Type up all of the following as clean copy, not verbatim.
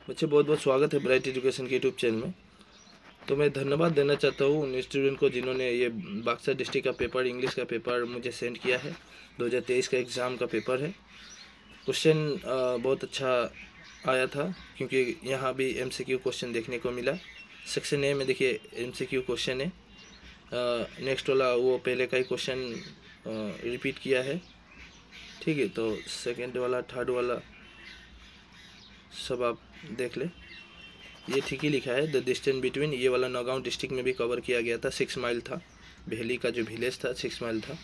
बच्चे बहुत बहुत स्वागत है ब्राइट एजुकेशन के यूट्यूब चैनल में। तो मैं धन्यवाद देना चाहता हूँ उन स्टूडेंट को जिन्होंने ये बक्सर डिस्ट्रिक्ट का पेपर, इंग्लिश का पेपर मुझे सेंड किया है। 2023 का एग्ज़ाम का पेपर है। क्वेश्चन बहुत अच्छा आया था क्योंकि यहाँ भी MCQ क्वेश्चन देखने को मिला। सेक्शन ए में देखिए MCQ क्वेश्चन है। नेक्स्ट वाला वो पहले का ही क्वेश्चन रिपीट किया है, ठीक है। तो सेकेंड वाला, थर्ड वाला सब आप देख ले, ये ठीक ही लिखा है। द डिस्टेंस बिटवीन, ये वाला नौगांव डिस्ट्रिक्ट में भी कवर किया गया था, 6 माइल था। भेली का जो विलेज था 6 माइल था।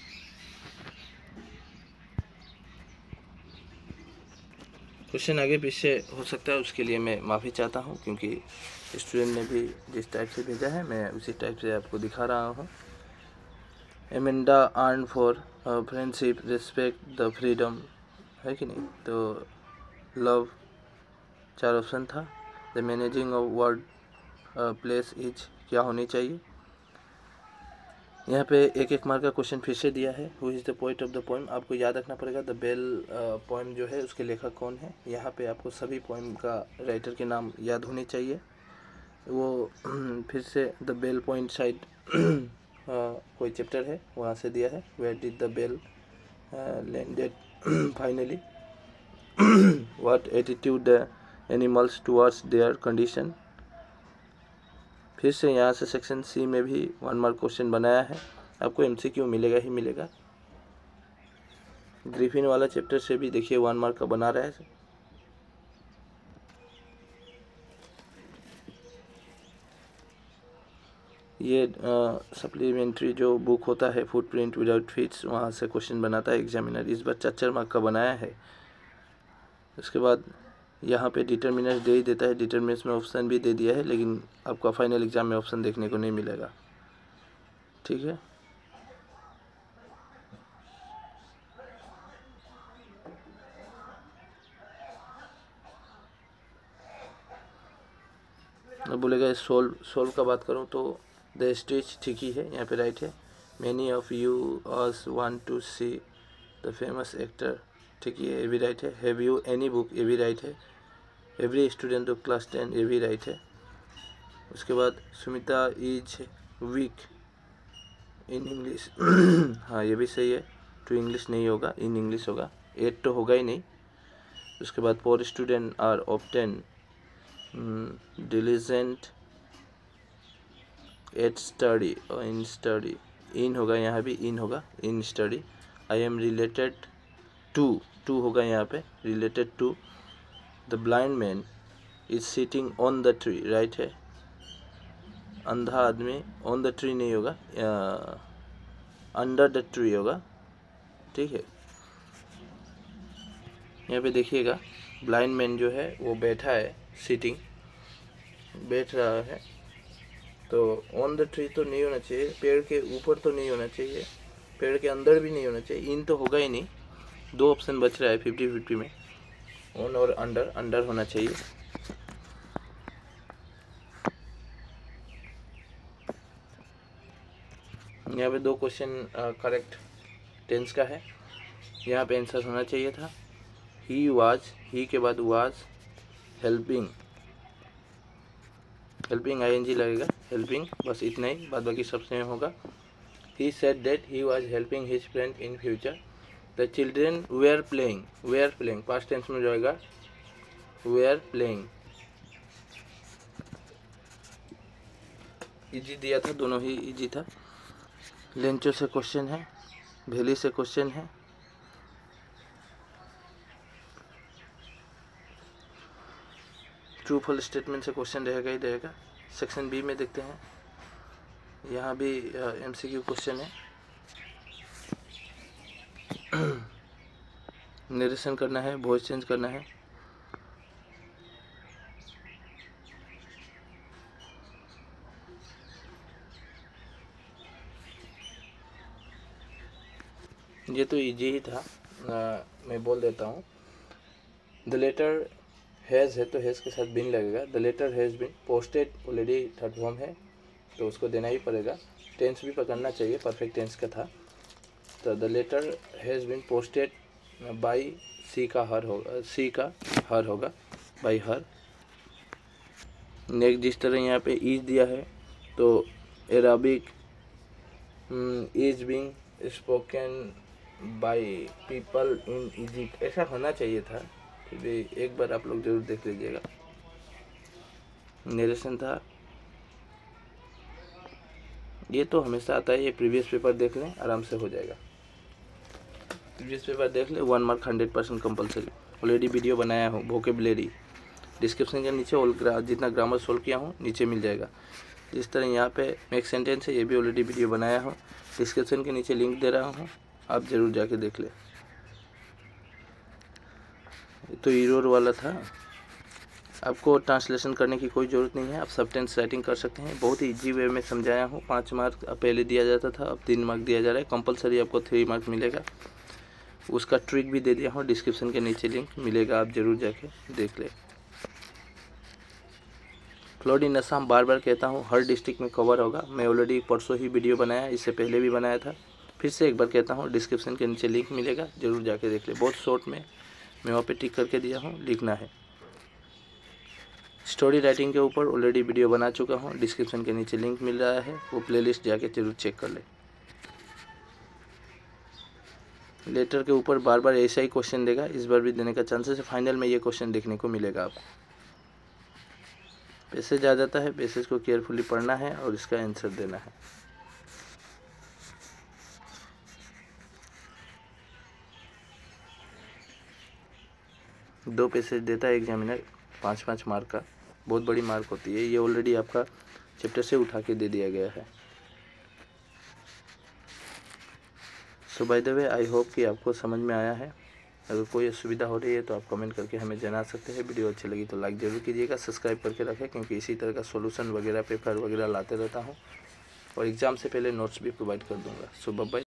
क्वेश्चन आगे पीछे हो सकता है, उसके लिए मैं माफ़ी चाहता हूँ क्योंकि स्टूडेंट ने भी जिस टाइप से भेजा है मैं उसी टाइप से आपको दिखा रहा हूँ। Amanda earn for friendship, respect, the freedom, है कि नहीं। तो लव 4 ऑप्शन था। The managing of word place is क्या होनी चाहिए। यहाँ पे एक एक मार्क का क्वेश्चन फिर से दिया है। Who is the poet of the poem, आपको याद रखना पड़ेगा। द बेल पोएम जो है उसके लेखक कौन है। यहाँ पे आपको सभी पोएम का राइटर के नाम याद होने चाहिए। वो फिर से द बेल पॉइंट साइड कोई चैप्टर है वहाँ से दिया है। Where did the bell landed finally, what attitude the animals towards their condition. फिर से यहाँ से सेक्शन सी में भी 1 मार्क क्वेश्चन बनाया है। आपको MCQ मिलेगा ही मिलेगा। ग्रिफिन वाला चैप्टर से भी देखिए 1 मार्क का बना रहा है। ये सप्लीमेंट्री जो बुक होता है फुटप्रिंट विदाउट फीट्स, वहाँ से क्वेश्चन बनाता है एग्जामिनर। इस बार 4 मार्क का बनाया है। उसके बाद यहाँ पे डिटर्मिनेंट्स दे ही देता है। डिटर्मिनेंट्स में ऑप्शन भी दे दिया है, लेकिन आपका फाइनल एग्जाम में ऑप्शन देखने को नहीं मिलेगा, ठीक है। अब बोलेगा सोल्व का बात करूँ तो द स्टेज ठीक ही है, यहाँ पे राइट है। Many of you as want to see the famous actor, ठीक है, ये भी राइट है। हैव यू एनी बुक, ये भी राइट है। एवरी स्टूडेंट ऑफ क्लास 10, ये भी राइट है। उसके बाद Sumita is weak in English, हाँ ये भी सही है। टू इंग्लिश नहीं होगा, इन इंग्लिश होगा। 8 तो होगा ही नहीं। उसके बाद poor student are often diligent at study और in study, in होगा, यहाँ भी in होगा, in study। I am related to होगा यहाँ पे, related to the blind man is sitting on the tree, right है। अंधा आदमी on the tree नहीं होगा, under the tree होगा, ठीक है। यहाँ पे देखिएगा ब्लाइंड मैन जो है वो बैठा है, सिटिंग, बैठ रहा है। तो ऑन द ट्री तो नहीं होना चाहिए, पेड़ के ऊपर तो नहीं होना चाहिए, पेड़ के अंदर भी नहीं होना चाहिए, इन तो होगा ही नहीं। 2 ऑप्शन बच रहा है 50-50 में, ऑन और अंडर होना चाहिए। यहाँ पे 2 क्वेश्चन करेक्ट टेंस का है। यहाँ पे आंसर होना चाहिए था ही वाज, ही के बाद वाज, हेल्पिंग ING लगेगा, हेल्पिंग, बस इतना ही, बाद बाकी सब सेम होगा। He said that he was helping his friend in future. The children were playing past tense में जाएगा, वेयर प्लेइंग। इजी दिया था, दोनों ही इजी था। लेंचो से क्वेश्चन है, भेली से क्वेश्चन है। ट्रू फॉल्स स्टेटमेंट से क्वेश्चन रहेगा ही रहेगा। सेक्शन बी में देखते हैं, यहाँ भी MCQ क्वेश्चन है। नरेशन करना है, वॉइस चेंज करना है। ये तो इजी ही था, मैं बोल देता हूँ। द लेटर हैज़ है तो हैज़ के साथ बिन लगेगा। The letter has been posted, already third form है तो उसको देना ही पड़ेगा। टेंस भी पकड़ना चाहिए, परफेक्ट टेंस का था। तो the letter has been posted by, सी का हर होगा, बाई हर। नेक्स्ट जिस तरह यहाँ पे ईज दिया है तो Arabic is being spoken by people in Egypt, ऐसा होना चाहिए था। फिर भी एक बार आप लोग जरूर देख लीजिएगा। नरेशन था, ये तो हमेशा आता है। ये प्रीवियस पेपर देख लें, आराम से हो जाएगा। प्रीवियस पेपर देख लें, 1 मार्क 100% कंपलसरी। ऑलरेडी वीडियो बनाया हूँ वोकेबुलरी, डिस्क्रिप्शन के नीचे जितना ग्रामर सोल्व किया हूँ नीचे मिल जाएगा। जिस तरह यहाँ पे मेक सेंटेंस है, ये भी ऑलरेडी वीडियो बनाया हूँ, डिस्क्रिप्शन के नीचे लिंक दे रहा हूँ, आप ज़रूर जाके देख लें। तो एरर वाला था, आपको ट्रांसलेशन करने की कोई ज़रूरत नहीं है, आप सब टेंस राइटिंग कर सकते हैं। बहुत ही इजी वे में समझाया हूँ। 5 मार्क पहले दिया जाता था, अब 3 मार्क दिया जा रहा है। कंपलसरी आपको 3 मार्क मिलेगा। उसका ट्रिक भी दे दिया हूँ, डिस्क्रिप्शन के नीचे लिंक मिलेगा, आप ज़रूर जाके देख लें। फ्लड इन असम बार बार कहता हूँ, हर डिस्ट्रिक्ट में कवर होगा। मैं ऑलरेडी परसों ही वीडियो बनाया, इससे पहले भी बनाया था। फिर से एक बार कहता हूँ, डिस्क्रिप्शन के नीचे लिंक मिलेगा, ज़रूर जाके देख ले। बहुत शॉर्ट में मैं वहाँ पे टिक करके दिया हूँ, लिखना है। स्टोरी राइटिंग के ऊपर ऑलरेडी वीडियो बना चुका हूँ, डिस्क्रिप्शन के नीचे लिंक मिल रहा है, वो प्लेलिस्ट जाके ज़रूर चेक कर ले। लेटर के ऊपर बार बार ऐसा ही क्वेश्चन देगा, इस बार भी देने का चांसेस है। फाइनल में ये क्वेश्चन देखने को मिलेगा आपको। पैसेज आ जाता है, पैसेज को केयरफुली पढ़ना है और इसका आंसर देना है। दो पैसेज देता है एग्जामिनर, 5-5 मार्क का, बहुत बड़ी मार्क होती है। ये ऑलरेडी आपका चैप्टर से उठा के दे दिया गया है। So by the way, I hope कि आपको समझ में आया है। अगर कोई असुविधा हो रही है तो आप कमेंट करके हमें जना सकते हैं। वीडियो अच्छी लगी तो लाइक ज़रूर कीजिएगा, सब्सक्राइब करके रखें, क्योंकि इसी तरह का सॉल्यूशन वगैरह पेपर वगैरह लाते रहता हूँ और एग्ज़ाम से पहले नोट्स भी प्रोवाइड कर दूँगा। So bye bye.